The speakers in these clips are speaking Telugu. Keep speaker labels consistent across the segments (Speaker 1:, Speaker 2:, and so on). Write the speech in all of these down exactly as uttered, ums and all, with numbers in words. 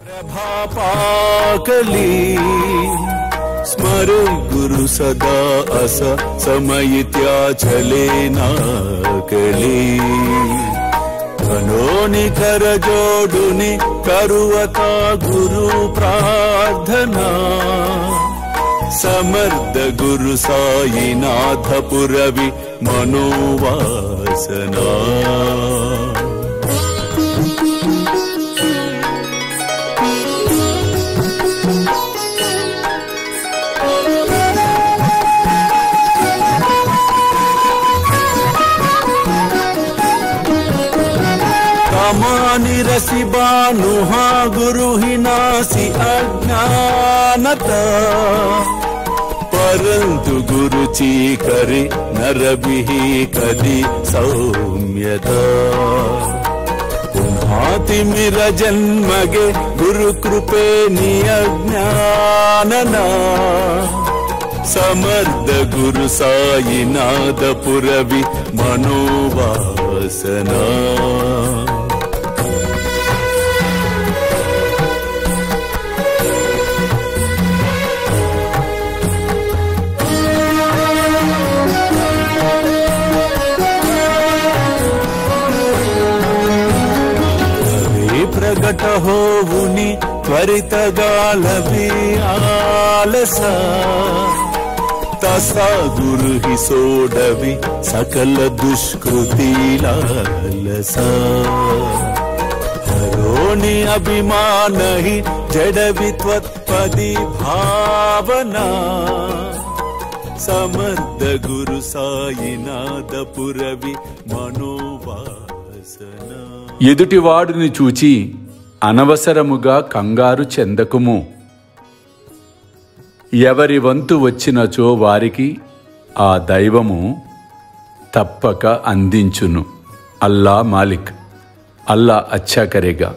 Speaker 1: प्रभापाकली स्मरे गुरु सदा अस समयित्या चले नाकली कनोनि कर जोडुनि करुवता गुरु प्रार्थना समर्थ गुरु साईनाथ पुरवि मनोवासना रसी बानुहा गुरु ही नासी अज्ञानता परंतु गुरु ची करे नर बिही कदी सौम्यता पुन्हाति मिर जन्मगे गुरु कृपे नि अज्ञानना समर्थ गुरु साईनाथ पुरवि मनोवासना प्रगट होवुनि त्वरित गालवी आलसा तसा गुरु ही सोडवि सकल दुष्कृति लालसा हरोनि अभिमान ही जडवि त्वत्पदि भावना समर्थ गुरु साईनाथ पुरवि मनोवासना
Speaker 2: ఎదుటివాడిని చూచి అనవసరముగా కంగారు చెందకుము. ఎవరి వంతు వచ్చినచో వారికి ఆ దైవము తప్పక అందించును. అల్లా మాలిక్. అల్లా అచ్చా కరేగా.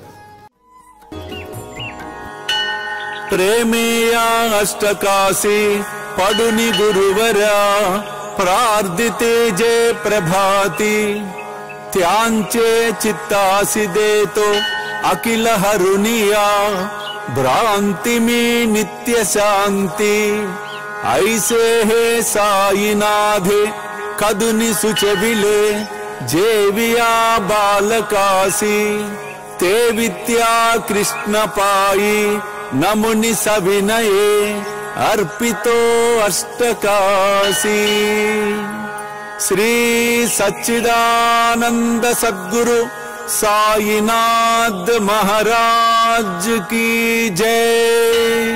Speaker 1: ప్రేమేయా అష్టకాశి పడుని గురువరా ప్రార్థితే జే ప్రభాతి त्यांचे चित्तासी दे तो अखिल हरुनिया भ्रांति में नित्य शांति ऐसे है साईनाथे कदुनि सुचविले जेविया बालकासी ते विद्या कृष्ण पाई नमुनि सविनये अर्पितो अष्टकाशी श्री सच्चिदानंद सद्गुरु साईनाथ महाराज की जय।